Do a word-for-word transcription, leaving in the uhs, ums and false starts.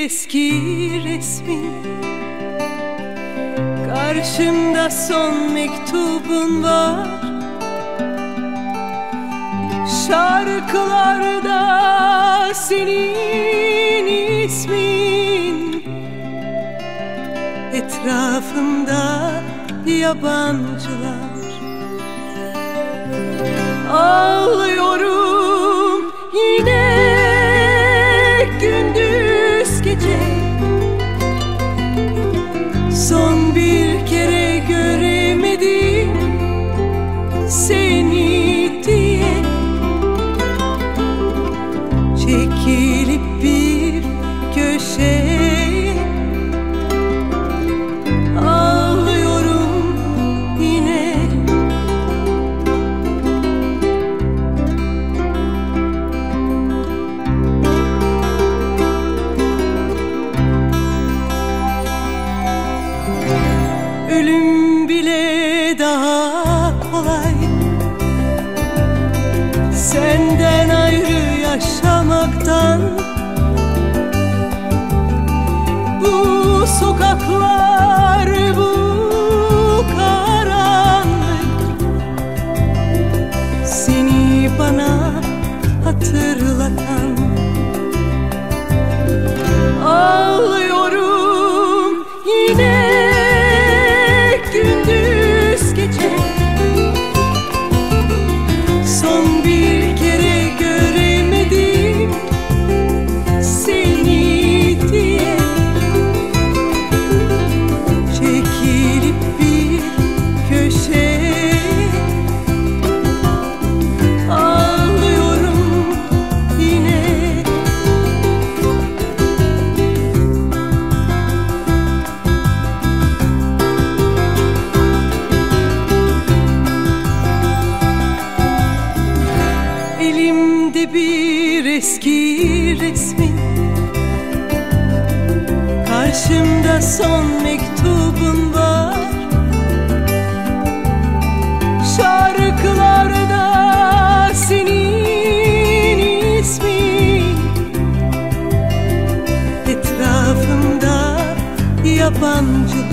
eski resmin, karşımda son mektubun var. Şarkılarda senin ismin, etrafımda yabancılar. Ağlıyorum yine gündüz gece, son bir kere göremedim seni diye. Çekilip bir köşeye ağlıyorum yine. Ölüm bile daha kolay, senden ayrı yaşamaktan. Bu sokaklar, bu karanlık, seni bana hatırlatan. Ağlıyorum yine gündüz gece, son bir kere göremedim seni diye. Çekilip bir köşeye ağlıyorum yine. Elimde bir eski resmin, karşımda son mektubun var. Şarkılarda senin ismin, etrafımda yabancı.